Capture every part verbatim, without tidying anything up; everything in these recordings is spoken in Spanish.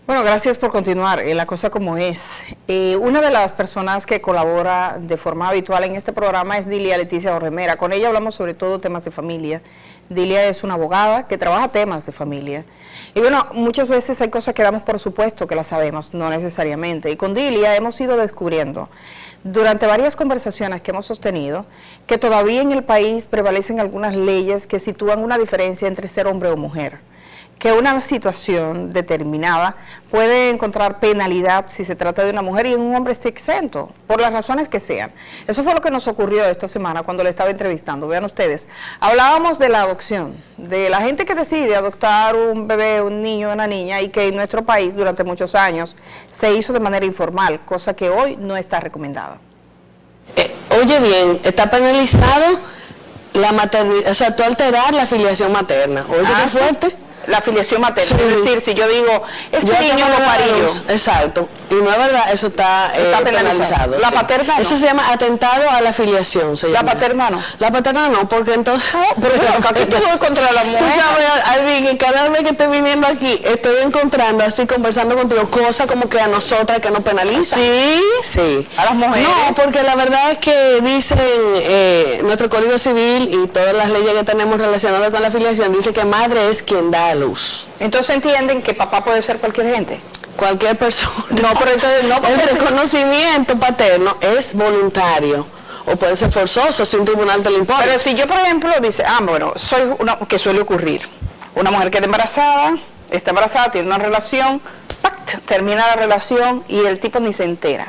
Bueno, gracias por continuar. Eh, la cosa como es. Eh, una de las personas que colabora de forma habitual en este programa es Dilia Leticia Borremera. Con ella hablamos sobre todo temas de familia. Dilia es una abogada que trabaja temas de familia. Y bueno, muchas veces hay cosas que damos por supuesto que las sabemos, no necesariamente. Y con Dilia hemos ido descubriendo, durante varias conversaciones que hemos sostenido, que todavía en el país prevalecen algunas leyes que sitúan una diferencia entre ser hombre o mujer. Que una situación determinada puede encontrar penalidad si se trata de una mujer y un hombre esté exento, por las razones que sean. Eso fue lo que nos ocurrió esta semana cuando le estaba entrevistando. Vean ustedes, hablábamos de la adopción, de la gente que decide adoptar un bebé, un niño, una niña, y que en nuestro país durante muchos años se hizo de manera informal, cosa que hoy no está recomendada. Eh, oye bien, está penalizado la maternidad, o sea, tú alterar la filiación materna. Oye, ah, qué fuerte. La filiación materna, Sí. es decir, si yo digo, este Yo niño lo parió. Exacto, y no es verdad, eso está, Está eh, penalizado. penalizado. La sí. paterna no. Eso se llama atentado a la filiación. Se La llama. paterna no. La paterna no, porque entonces... Pero yo estoy contra la mujer. Tú sabes, Alvin, que cada vez que estoy viniendo aquí, estoy encontrando, así conversando contigo, cosas como que a nosotras que nos penalizan. Sí, sí. A las mujeres. No, porque la verdad es que dicen, eh, nuestro Código Civil y todas las leyes que tenemos relacionadas con la filiación, dice que madre es quien da a luz. Entonces entienden que papá puede ser cualquier gente. Cualquier persona. No, pero entonces no. El reconocimiento paterno es voluntario o puede ser forzoso si un tribunal te lo impone. Pero si yo, por ejemplo, dice, ah, bueno, soy una, que suele ocurrir, una mujer queda embarazada, está embarazada, tiene una relación, ¡pac!, termina la relación y el tipo ni se entera.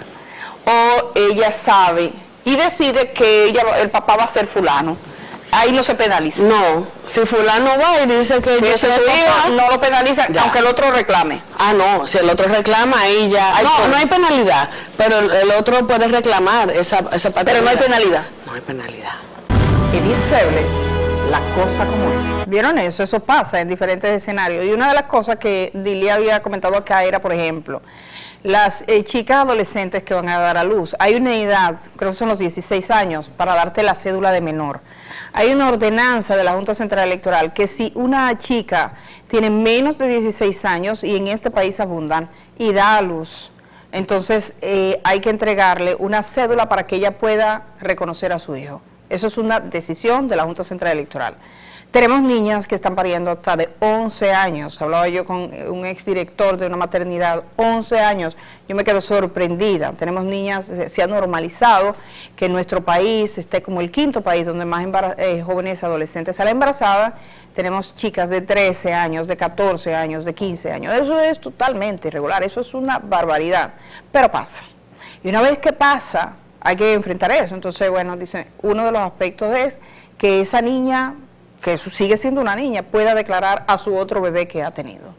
O ella sabe y decide que ella, el papá va a ser fulano. Ahí no se penaliza. No, si fulano va y dice que yo soy papá, no lo penaliza, ya. Aunque el otro reclame. Ah, no, si el otro reclama, ahí ya... Hay no, por... no hay penalidad, pero el otro puede reclamar esa, esa paternidad. Pero no hay penalidad. No hay penalidad. Edith Febles, la cosa como es. ¿Vieron eso? Eso pasa en diferentes escenarios. Y una de las cosas que Dilia había comentado acá era, por ejemplo, las eh, chicas adolescentes que van a dar a luz. Hay una edad, creo que son los dieciséis años, para darte la cédula de menor. Hay una ordenanza de la Junta Central Electoral que si una chica tiene menos de dieciséis años, y en este país abundan, y da a luz, entonces eh, hay que entregarle una cédula para que ella pueda reconocer a su hijo. Eso es una decisión de la Junta Central Electoral. Tenemos niñas que están pariendo hasta de once años. Hablaba yo con un exdirector de una maternidad, once años. Yo me quedo sorprendida. Tenemos niñas, se ha normalizado que en nuestro país esté como el quinto país donde más eh, jóvenes adolescentes salen embarazadas. Tenemos chicas de trece años, de catorce años, de quince años. Eso es totalmente irregular, eso es una barbaridad. Pero pasa. Y una vez que pasa, hay que enfrentar eso. Entonces, bueno, dice, uno de los aspectos es que esa niña, que sigue siendo una niña, pueda declarar a su otro bebé que ha tenido.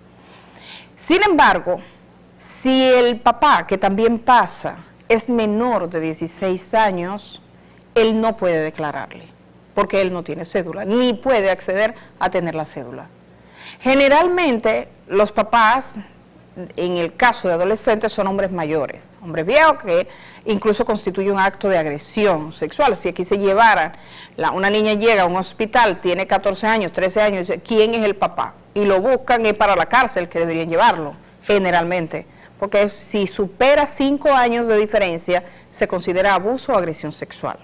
Sin embargo, si el papá, que también pasa, es menor de dieciséis años, él no puede declararle, porque él no tiene cédula, ni puede acceder a tener la cédula. Generalmente, los papás, en el caso de adolescentes, son hombres mayores, hombres viejos que incluso constituye un acto de agresión sexual. Si aquí se llevara, la, una niña llega a un hospital, tiene catorce años, trece años, dice, ¿quién es el papá? Y lo buscan, es para la cárcel que deberían llevarlo, generalmente, porque si supera cinco años de diferencia, se considera abuso o agresión sexual.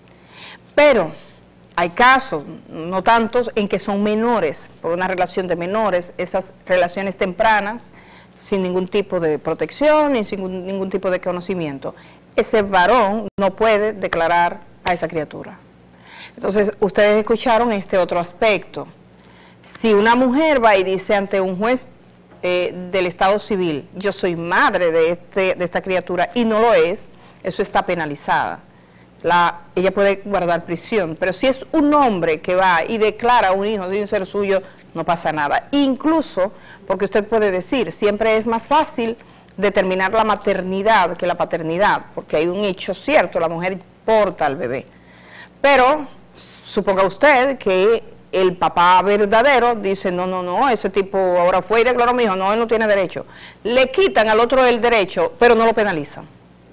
Pero hay casos, no tantos, en que son menores, por una relación de menores, esas relaciones tempranas, sin ningún tipo de protección, ni sin ningún, ningún tipo de conocimiento. Ese varón no puede declarar a esa criatura. Entonces, ustedes escucharon este otro aspecto. Si una mujer va y dice ante un juez eh, del Estado Civil, yo soy madre de, este, de esta criatura, y no lo es, eso está penalizada. La, ella puede guardar prisión, pero si es un hombre que va y declara a un hijo sin ser suyo, no pasa nada. Incluso, porque usted puede decir, siempre es más fácil determinar la maternidad que la paternidad, porque hay un hecho cierto, la mujer porta al bebé. Pero, suponga usted que el papá verdadero dice, no, no, no, ese tipo ahora fue y declaró a mi hijo, no, él no tiene derecho. Le quitan al otro el derecho, pero no lo penalizan.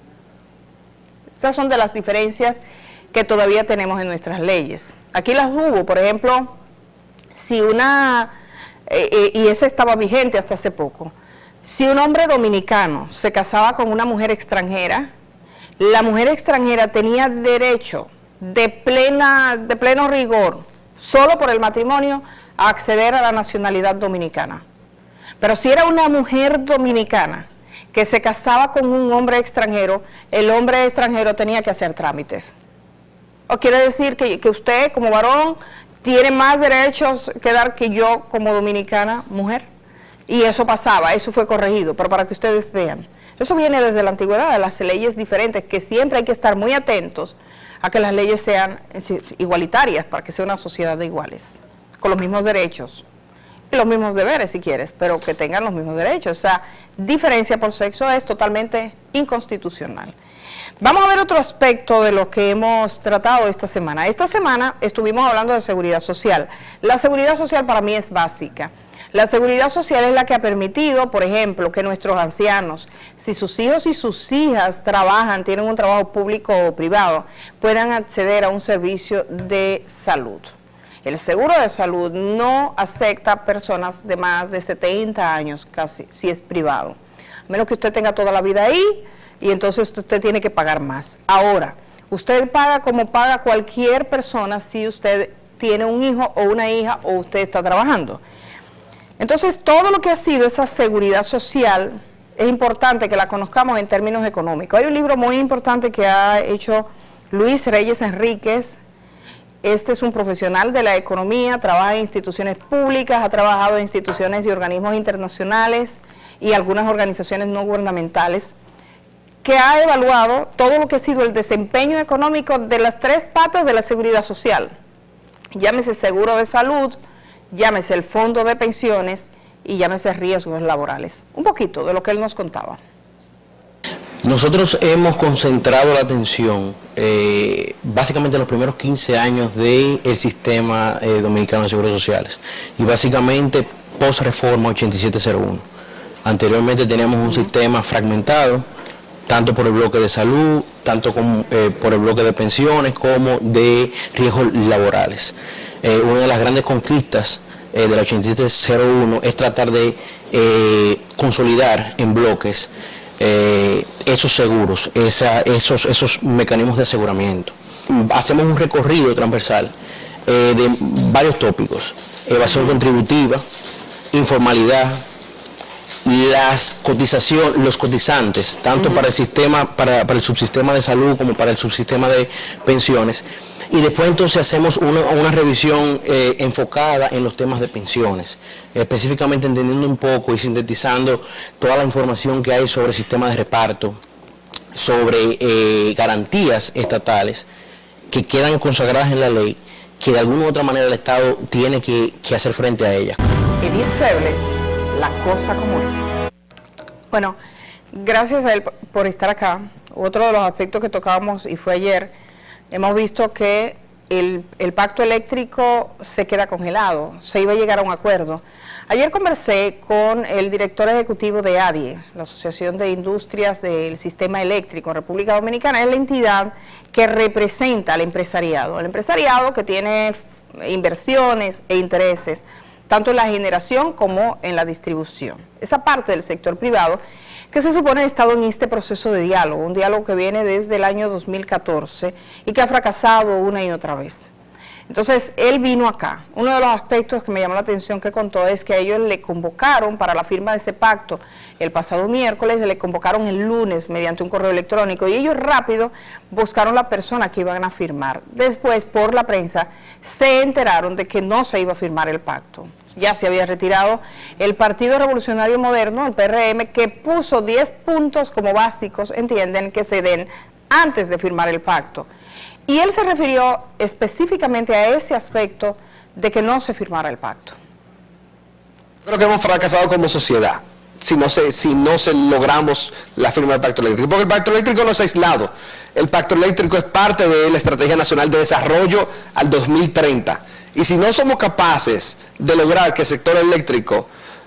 Esas son de las diferencias que todavía tenemos en nuestras leyes. Aquí las hubo, por ejemplo, si una, eh, eh, y esa estaba vigente hasta hace poco, Si un hombre dominicano se casaba con una mujer extranjera, la mujer extranjera tenía derecho de, plena, de pleno rigor, solo por el matrimonio, a acceder a la nacionalidad dominicana. Pero si era una mujer dominicana que se casaba con un hombre extranjero, el hombre extranjero tenía que hacer trámites. ¿O quiere decir que, que usted como varón tiene más derechos que dar que yo como dominicana mujer? Y eso pasaba, eso fue corregido, pero para que ustedes vean. Eso viene desde la antigüedad, de las leyes diferentes, que siempre hay que estar muy atentos a que las leyes sean igualitarias, para que sea una sociedad de iguales, con los mismos derechos y los mismos deberes si quieres, pero que tengan los mismos derechos. O sea, diferencia por sexo es totalmente inconstitucional. Vamos a ver otro aspecto de lo que hemos tratado esta semana. Esta semana estuvimos hablando de seguridad social. La seguridad social para mí es básica. La seguridad social es la que ha permitido, por ejemplo, que nuestros ancianos, si sus hijos y sus hijas trabajan, tienen un trabajo público o privado, puedan acceder a un servicio de salud. El seguro de salud no acepta personas de más de setenta años, casi, si es privado. A menos que usted tenga toda la vida ahí, y entonces usted tiene que pagar más. Ahora, usted paga como paga cualquier persona si usted tiene un hijo o una hija o usted está trabajando. Entonces, todo lo que ha sido esa seguridad social, es importante que la conozcamos en términos económicos. Hay un libro muy importante que ha hecho Luis Reyes Enríquez. Este es un profesional de la economía, trabaja en instituciones públicas, ha trabajado en instituciones y organismos internacionales y algunas organizaciones no gubernamentales, que ha evaluado todo lo que ha sido el desempeño económico de las tres patas de la seguridad social. Llámese seguro de salud, llámese el fondo de pensiones y llámese riesgos laborales. Un poquito de lo que él nos contaba. Nosotros hemos concentrado la atención eh, básicamente en los primeros quince años del sistema eh, dominicano de seguros sociales y básicamente post-reforma ochenta y siete cero uno. Anteriormente teníamos un sistema fragmentado, tanto por el bloque de salud, tanto como, eh, por el bloque de pensiones como de riesgos laborales. Eh, una de las grandes conquistas eh, de la ochenta y siete cero uno es tratar de eh, consolidar en bloques eh, esos seguros, esa, esos, esos mecanismos de aseguramiento. Hacemos un recorrido transversal eh, de varios tópicos: evasión contributiva, informalidad, las cotizaciones, los cotizantes, tanto uh-huh. para el sistema, para, para el subsistema de salud como para el subsistema de pensiones, y después entonces hacemos una, una revisión eh, enfocada en los temas de pensiones, específicamente entendiendo un poco y sintetizando toda la información que hay sobre el sistema de reparto, sobre eh, garantías estatales que quedan consagradas en la ley, que de alguna u otra manera el Estado tiene que, que hacer frente a ellas. Edith Febles, la cosa como es. Bueno, gracias a él por estar acá. Otro de los aspectos que tocábamos, y fue ayer, hemos visto que el, el pacto eléctrico se queda congelado, se iba a llegar a un acuerdo. Ayer conversé con el director ejecutivo de A D I E, la Asociación de Industrias del Sistema Eléctrico en República Dominicana. Es la entidad que representa al empresariado, el empresariado que tiene inversiones e intereses, tanto en la generación como en la distribución. Esa parte del sector privado que se supone ha estado en este proceso de diálogo, un diálogo que viene desde el año dos mil catorce y que ha fracasado una y otra vez. Entonces, él vino acá. Uno de los aspectos que me llamó la atención que contó es que a ellos le convocaron para la firma de ese pacto el pasado miércoles, le convocaron el lunes mediante un correo electrónico y ellos rápido buscaron la persona que iban a firmar. Después, por la prensa, se enteraron de que no se iba a firmar el pacto. Ya se había retirado el Partido Revolucionario Moderno, el P R M, que puso diez puntos como básicos, entienden, que se den antes de firmar el pacto. Y él se refirió específicamente a ese aspecto de que no se firmara el pacto. Creo que hemos fracasado como sociedad si no, se, si no se logramos la firma del pacto eléctrico, porque el pacto eléctrico no es aislado. El pacto eléctrico es parte de la Estrategia Nacional de Desarrollo al dos mil treinta. Y si no somos capaces de lograr que el sector eléctrico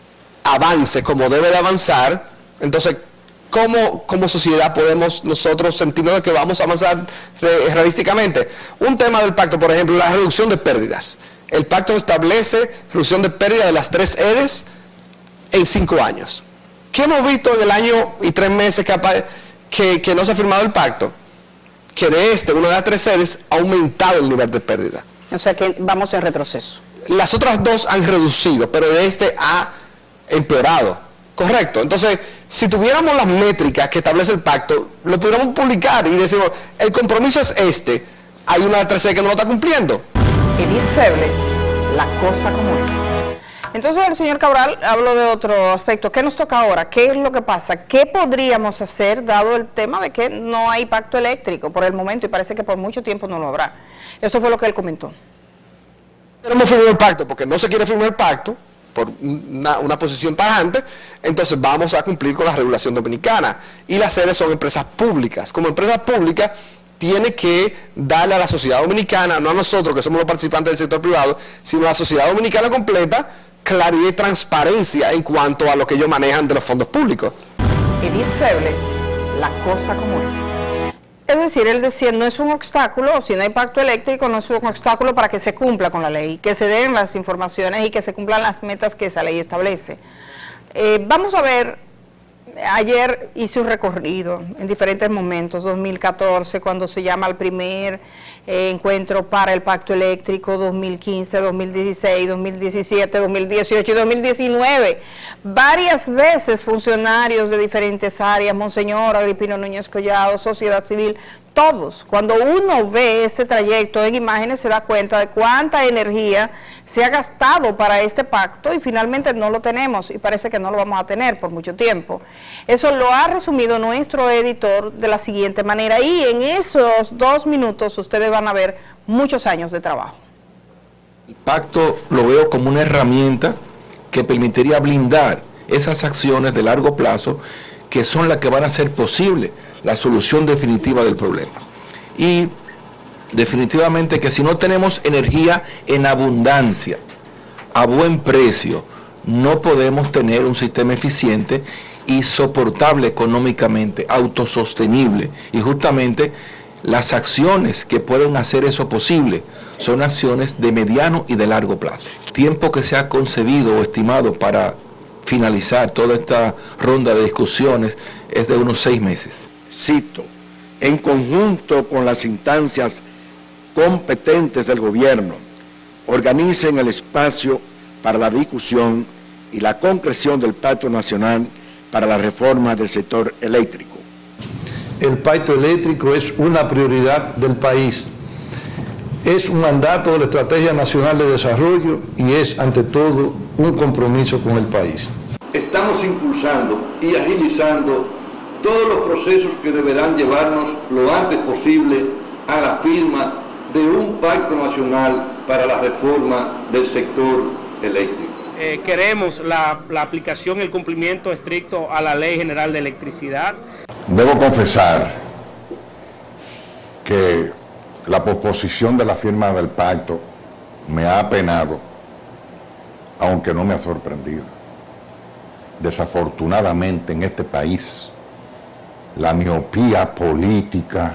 avance como debe de avanzar, entonces ¿Cómo como sociedad podemos nosotros sentirnos de que vamos a avanzar re, realísticamente? Un tema del pacto, por ejemplo, la reducción de pérdidas. El pacto establece reducción de pérdidas de las tres E D E S en cinco años. ¿Qué hemos visto en el año y tres meses que, que, que no se ha firmado el pacto? Que de este, una de las tres sedes, ha aumentado el nivel de pérdida. O sea que vamos en retroceso. Las otras dos han reducido, pero de este ha empeorado. Correcto. Entonces, si tuviéramos las métricas que establece el pacto, lo pudiéramos publicar y decimos, el compromiso es este, hay una de las tres sedes que no lo está cumpliendo. Edith Febles, la cosa como es. Entonces el señor Cabral habló de otro aspecto. ¿Qué nos toca ahora? ¿Qué es lo que pasa? ¿Qué podríamos hacer dado el tema de que no hay pacto eléctrico por el momento y parece que por mucho tiempo no lo habrá? Eso fue lo que él comentó. Queremos firmar el pacto porque no se quiere firmar el pacto por una, una posición tajante, entonces vamos a cumplir con la regulación dominicana. Y las sedes son empresas públicas. Como empresas públicas tiene que darle a la sociedad dominicana, no a nosotros que somos los participantes del sector privado, sino a la sociedad dominicana completa, claridad y transparencia en cuanto a lo que ellos manejan de los fondos públicos. Edith Febles, la cosa como es. Es decir, él decía, no es un obstáculo, si no hay pacto eléctrico, no es un obstáculo para que se cumpla con la ley, que se den las informaciones y que se cumplan las metas que esa ley establece. Eh, vamos a ver, ayer hice un recorrido en diferentes momentos, dos mil catorce, cuando se llama el primer eh, encuentro para el pacto eléctrico, dos mil quince, dos mil dieciséis, dos mil diecisiete, dos mil dieciocho y dos mil diecinueve. Varias veces funcionarios de diferentes áreas, Monseñor Agripino Núñez Collado, sociedad civil, todos, cuando uno ve ese trayecto en imágenes se da cuenta de cuánta energía se ha gastado para este pacto y finalmente no lo tenemos y parece que no lo vamos a tener por mucho tiempo. Eso lo ha resumido nuestro editor de la siguiente manera y en esos dos minutos ustedes van a ver muchos años de trabajo. El pacto lo veo como una herramienta que permitiría blindar esas acciones de largo plazo que son las que van a hacer posible la solución definitiva del problema. Y definitivamente que si no tenemos energía en abundancia, a buen precio, no podemos tener un sistema eficiente y soportable económicamente, autosostenible. Y justamente las acciones que pueden hacer eso posible son acciones de mediano y de largo plazo. El tiempo que se ha concebido o estimado para finalizar toda esta ronda de discusiones es de unos seis meses. Cito, en conjunto con las instancias competentes del gobierno, organicen el espacio para la discusión y la concreción del Pacto Nacional para la reforma del sector eléctrico. El pacto eléctrico es una prioridad del país, es un mandato de la Estrategia Nacional de Desarrollo y es ante todo un compromiso con el país. Estamos impulsando y agilizando todos los procesos que deberán llevarnos lo antes posible a la firma de un pacto nacional para la reforma del sector eléctrico. Eh, queremos la, la aplicación y el cumplimiento estricto a la Ley General de Electricidad. Debo confesar que la posposición de la firma del pacto me ha apenado, aunque no me ha sorprendido. Desafortunadamente en este país, la miopía política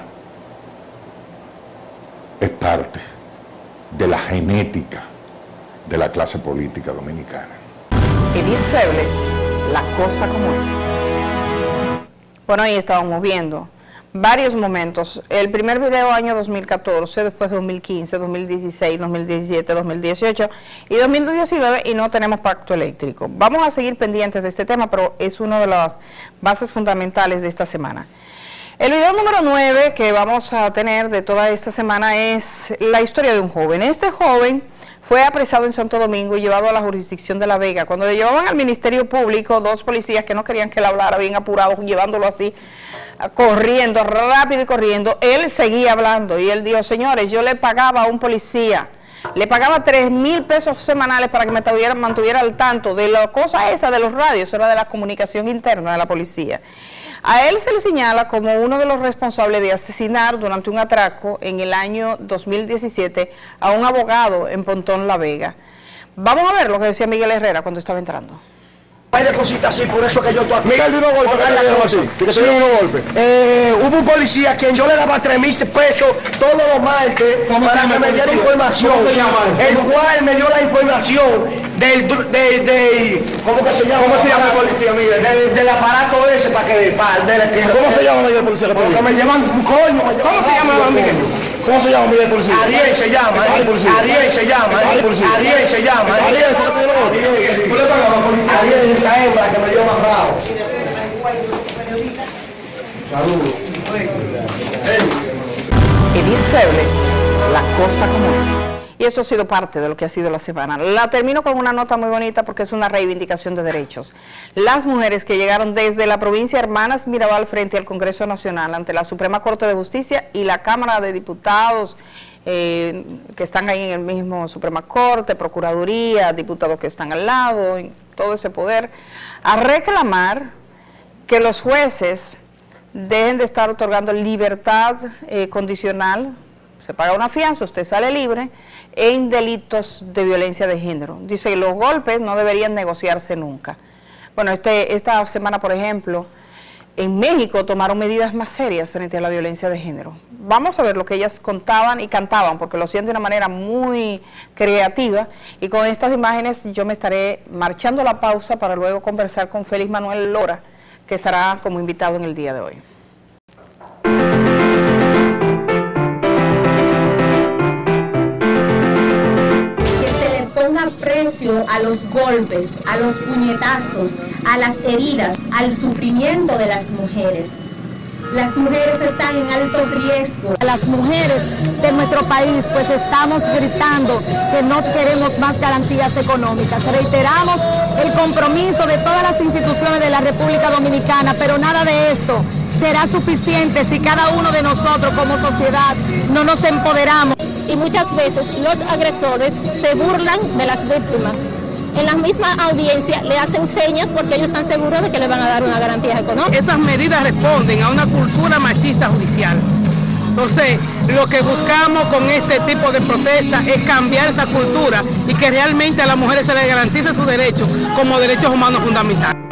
es parte de la genética de la clase política dominicana. Edith Febles, la cosa como es. Bueno, ahí estábamos viendo varios momentos. El primer video año dos mil catorce, después dos mil quince, dos mil dieciséis, dos mil diecisiete, dos mil dieciocho y dos mil diecinueve y no tenemos pacto eléctrico. Vamos a seguir pendientes de este tema, pero es una de las bases fundamentales de esta semana. El video número nueve que vamos a tener de toda esta semana es la historia de un joven. Este joven fue apresado en Santo Domingo y llevado a la jurisdicción de La Vega. Cuando le llevaban al Ministerio Público, dos policías que no querían que él hablara, bien apurado, llevándolo así, corriendo, rápido y corriendo, él seguía hablando y él dijo, señores, yo le pagaba a un policía, le pagaba tres mil pesos semanales para que me mantuviera, mantuviera al tanto de la cosa esa de los radios, era de la comunicación interna de la policía. A él se le señala como uno de los responsables de asesinar durante un atraco en el año dos mil diecisiete a un abogado en Pontón La Vega. Vamos a ver lo que decía Miguel Herrera cuando estaba entrando. Hay de cositas así, por eso que yo estoy aquí. Miguel, de unos golpes, ¿qué le dieron así? ¿Qué se dieron unos golpes? Eh, hubo un policía a quien yo le daba tres mil pesos todos los martes para que me diera información, el cual me dio la información del, de, de, ¿cómo que se llama? ¿Cómo se llama el policía, Miguel? policía, de- del aparato ese para que... Para, de, de, ¿Cómo se llama el policía? Porque me llevan un coño. ¿Cómo se llama la Miguel? ¿Cómo se llama el policía? Ariel se llama, Ay, eh. policía. Ariel se llama, Ay, eh. policía. Ariel se llama, eh. Ariel, ¿por qué no? Ariel, ¿tú le pagas a la policía? Ariel es esa hembra que me dio más bravo. Saludos. Edith Febles, la cosa como es. Y eso ha sido parte de lo que ha sido la semana. La termino con una nota muy bonita porque es una reivindicación de derechos. Las mujeres que llegaron desde la provincia Hermanas Mirabal frente al Congreso Nacional, ante la Suprema Corte de Justicia y la Cámara de Diputados, eh, que están ahí en el mismo Suprema Corte, Procuraduría, diputados que están al lado, en todo ese poder, a reclamar que los jueces dejen de estar otorgando libertad eh, condicional. Se paga una fianza, usted sale libre, en delitos de violencia de género. Dice que los golpes no deberían negociarse nunca. Bueno, este, esta semana, por ejemplo, en México tomaron medidas más serias frente a la violencia de género. Vamos a ver lo que ellas contaban y cantaban, porque lo hacían de una manera muy creativa. Y con estas imágenes yo me estaré marchando a la pausa para luego conversar con Félix Manuel Lora, que estará como invitado en el día de hoy. Ponga precio a los golpes, a los puñetazos, a las heridas, al sufrimiento de las mujeres. Las mujeres están en alto riesgo. Las mujeres de nuestro país pues estamos gritando que no queremos más garantías económicas. Reiteramos el compromiso de todas las instituciones de la República Dominicana, pero nada de esto será suficiente si cada uno de nosotros como sociedad no nos empoderamos. Y muchas veces los agresores se burlan de las víctimas. En la misma audiencia le hacen señas porque ellos están seguros de que le van a dar una garantía económica. Esas medidas responden a una cultura machista judicial. Entonces, lo que buscamos con este tipo de protestas es cambiar esa cultura y que realmente a las mujeres se les garantice sus derechos como derechos humanos fundamentales.